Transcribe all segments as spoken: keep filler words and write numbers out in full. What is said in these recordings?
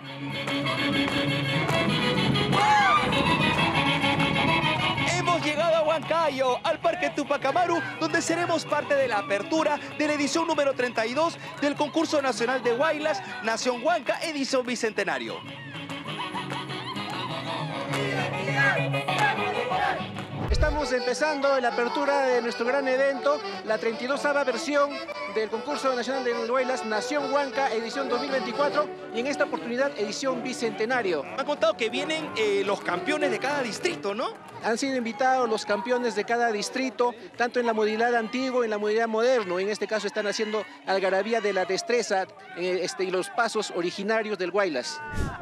Hemos llegado a Huancayo, al Parque Tupac Amaru, donde seremos parte de la apertura de la edición número treinta y dos del Concurso Nacional de Huaylas, Nación Huanca, edición Bicentenario. Estamos empezando la apertura de nuestro gran evento, la treinta y dosava versión del Concurso Nacional de Huaylas, Nación Huanca, edición dos mil veinticuatro, y en esta oportunidad edición Bicentenario. Me han contado que vienen eh, los campeones de cada distrito, ¿no? Han sido invitados los campeones de cada distrito, tanto en la modalidad antiguo y en la modalidad moderno. En este caso están haciendo algarabía de la destreza eh, este, y los pasos originarios del Huaylas.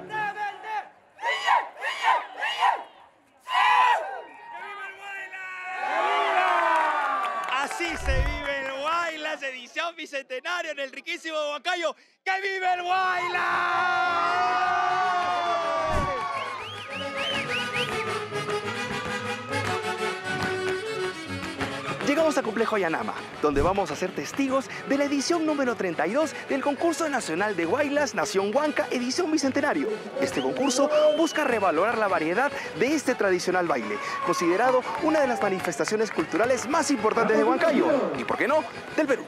Así se vive el Huaylas, edición Bicentenario en el riquísimo Huancayo. ¡Que vive el Huaylas! Llegamos a Complejo Ayanama, donde vamos a ser testigos de la edición número treinta y dos del Concurso Nacional de Huaylas, Nación Huanca, edición Bicentenario. Este concurso busca revalorar la variedad de este tradicional baile, considerado una de las manifestaciones culturales más importantes de Huancayo, y por qué no, del Perú.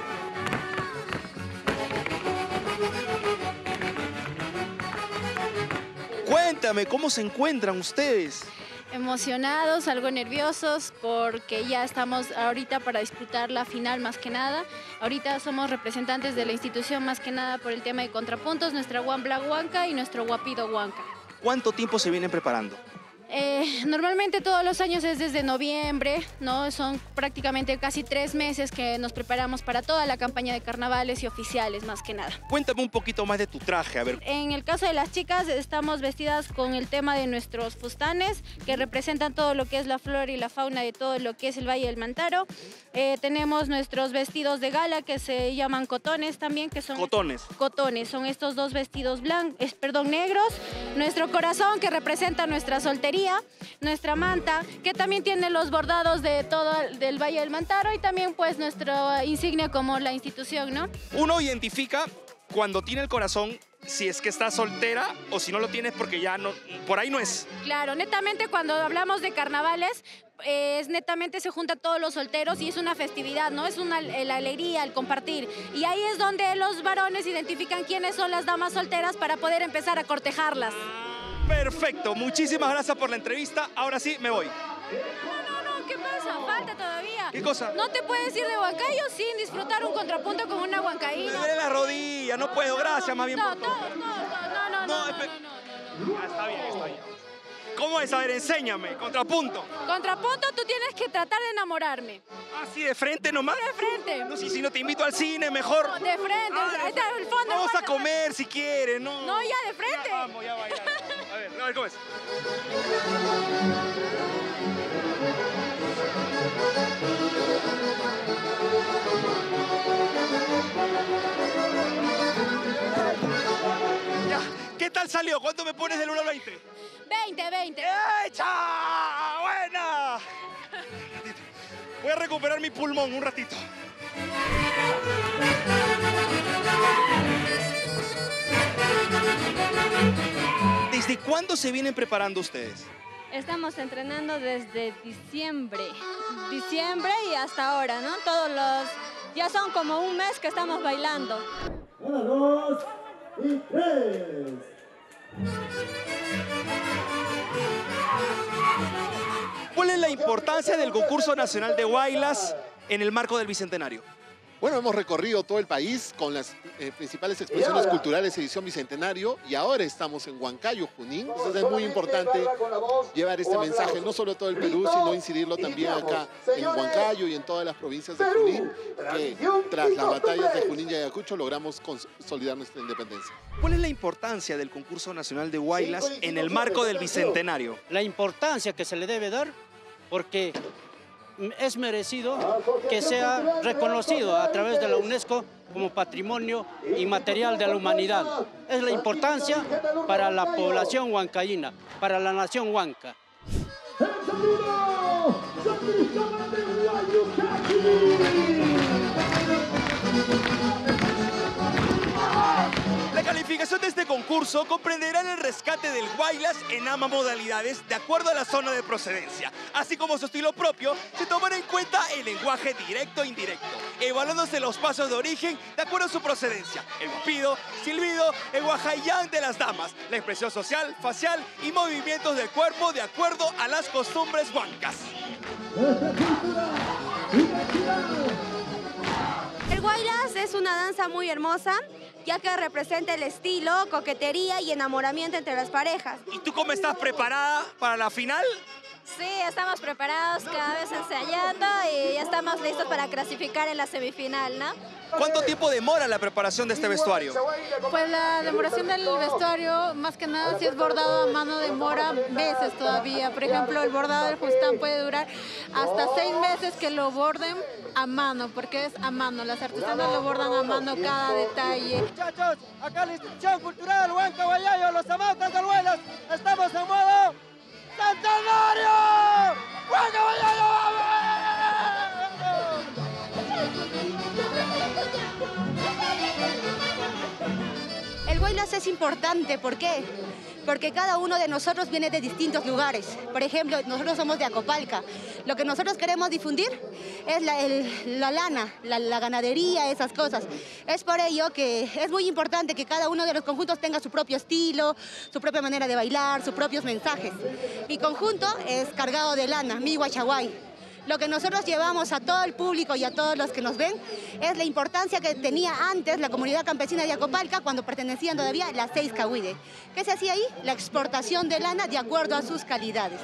Cuéntame, ¿cómo se encuentran ustedes? Emocionados, algo nerviosos, porque ya estamos ahorita para disputar la final más que nada. Ahorita somos representantes de la institución más que nada por el tema de contrapuntos, nuestra Huambla Huanca y nuestro Guapido Huanca. ¿Cuánto tiempo se vienen preparando? Eh, normalmente todos los años es desde noviembre, ¿no? Son prácticamente casi tres meses que nos preparamos para toda la campaña de carnavales y oficiales, más que nada. Cuéntame un poquito más de tu traje, a ver. En el caso de las chicas, estamos vestidas con el tema de nuestros fustanes, que representan todo lo que es la flora y la fauna de todo lo que es el Valle del Mantaro. Eh, tenemos nuestros vestidos de gala, que se llaman cotones también, que son... Cotones. Cotones, son estos dos vestidos blancos, perdón, negros. Nuestro corazón, que representa nuestra soltería. Nuestra manta, que también tiene los bordados de todo el del Valle del Mantaro, y también pues nuestra insignia como la institución, ¿no? Uno identifica cuando tiene el corazón si es que está soltera o si no lo tienes porque ya no, por ahí no es. Claro, netamente cuando hablamos de carnavales, es netamente se juntan todos los solteros y es una festividad, ¿no? Es una, la alegría, el compartir. Y ahí es donde los varones identifican quiénes son las damas solteras para poder empezar a cortejarlas. Perfecto, muchísimas gracias por la entrevista. Ahora sí, me voy. No, no, no, ¿qué pasa? Falta todavía. ¿Qué cosa? No te puedes ir de Huancayo sin disfrutar un contrapunto con una huancaína. Me duele la rodilla, no puedo, gracias, más bien. No, por no, favor. no, no, no, no, no, no, no, no. Ah, está bien, está bien. ¿Cómo es? A ver, enséñame, contrapunto. Contrapunto, tú tienes que tratar de enamorarme. ¿Así de frente nomás? De frente. No, si, si no te invito al cine, mejor. No, de frente, Ah, ahí está el fondo. Vamos el a fondo. comer si quieres, ¿no? No, ya de frente. Ya, vamos, ya va, ya. A ver, a ver, ¿cómo es? Ya, ¿qué tal salió? ¿Cuánto me pones del uno al veinte? veinte, veinte. ¡Echa! ¡Buena! Voy a recuperar mi pulmón un ratito. ¿Desde cuándo se vienen preparando ustedes? Estamos entrenando desde diciembre, diciembre y hasta ahora, ¿no? Todos los, ya son como un mes que estamos bailando. Una, dos y tres. ¿Cuál es la importancia del concurso nacional de Huaylas en el marco del Bicentenario? Bueno, hemos recorrido todo el país con las eh, principales exposiciones culturales edición Bicentenario y ahora estamos en Huancayo, Junín. Entonces es muy importante llevar este mensaje no solo a todo el Perú, sino incidirlo también acá en Huancayo y en todas las provincias de Junín, que tras las batallas de Junín y Ayacucho logramos consolidar nuestra independencia. ¿Cuál es la importancia del concurso nacional de Huaylas en el marco del Bicentenario? La importancia que se le debe dar porque es merecido que sea reconocido a través de la UNESCO como patrimonio inmaterial de la humanidad. Es la importancia para la población huancaína, para la nación huanca. La clasificación de este concurso comprenderá el rescate del Huaylas en ambas modalidades de acuerdo a la zona de procedencia. Así como su estilo propio, se tomará en cuenta el lenguaje directo e indirecto, evaluándose los pasos de origen de acuerdo a su procedencia, el guapido, silbido, el guajayán de las damas, la expresión social, facial y movimientos del cuerpo de acuerdo a las costumbres huancas. El Huaylas es una danza muy hermosa, ya que representa el estilo, coquetería y enamoramiento entre las parejas. ¿Y tú cómo estás preparada para la final? Sí, estamos preparados, cada vez ensayando y ya estamos listos para clasificar en la semifinal, ¿no? ¿Cuánto tiempo demora la preparación de este vestuario? Pues la demoración del vestuario, más que nada, si es bordado a mano, demora meses todavía. Por ejemplo, el bordado del Justán puede durar hasta seis meses que lo borden a mano, porque es a mano. Las artesanas lo bordan a mano cada detalle. Muchachos, acá la institución cultural Huanca Huayayo, los amantes del Huaylas, estamos en modo ¡Centenario! ¡Huanca Huayayo! El Huaylas es importante, ¿por qué? Porque cada uno de nosotros viene de distintos lugares. Por ejemplo, nosotros somos de Acopalca. Lo que nosotros queremos difundir es la, el, la lana, la, la ganadería, esas cosas. Es por ello que es muy importante que cada uno de los conjuntos tenga su propio estilo, su propia manera de bailar, sus propios mensajes. Mi conjunto es cargado de lana, mi Huachaguay. Lo que nosotros llevamos a todo el público y a todos los que nos ven es la importancia que tenía antes la comunidad campesina de Acopalca cuando pertenecían todavía a las seis cahuide. ¿Qué se hacía ahí? La exportación de lana de acuerdo a sus calidades.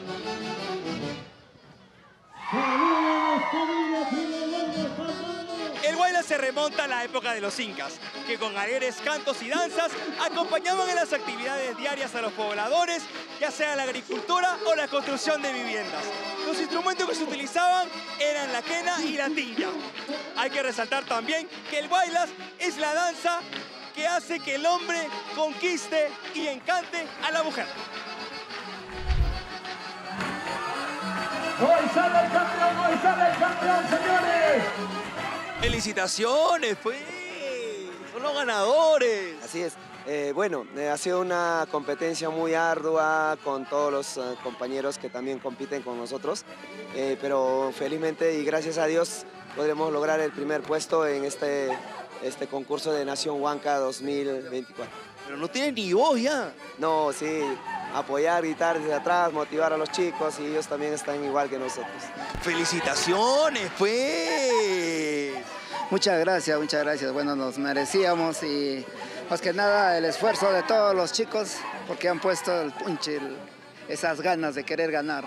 El Huaylas se remonta a la época de los incas, que con alegres cantos y danzas acompañaban en las actividades diarias a los pobladores, ya sea la agricultura o la construcción de viviendas. Los instrumentos que se utilizaban eran la quena y la tinja. Hay que resaltar también que el Huaylas es la danza que hace que el hombre conquiste y encante a la mujer. Hoy sale el campeón, hoy sale el campeón, señores. ¡Felicitaciones, pues! ¡Son los ganadores! Así es. Eh, bueno, eh, ha sido una competencia muy ardua con todos los eh, compañeros que también compiten con nosotros, eh, pero felizmente y gracias a Dios podremos lograr el primer puesto en este, este concurso de Nación Huanca dos mil veinticuatro. Pero no tienen ni voz ya. No, sí, apoyar, gritar desde atrás, motivar a los chicos y ellos también están igual que nosotros. ¡Felicitaciones, pues! Muchas gracias, muchas gracias. Bueno, nos merecíamos y más que nada el esfuerzo de todos los chicos porque han puesto el punche, el, esas ganas de querer ganar.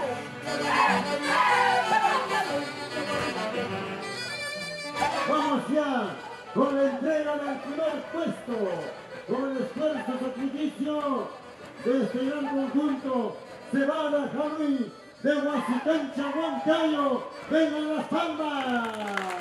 Vamos ya con la entrega del primer puesto, con el esfuerzo y sacrificio de este gran conjunto. Cebada Javi de Huasicancha, Huancayo. ¡Vengan las palmas!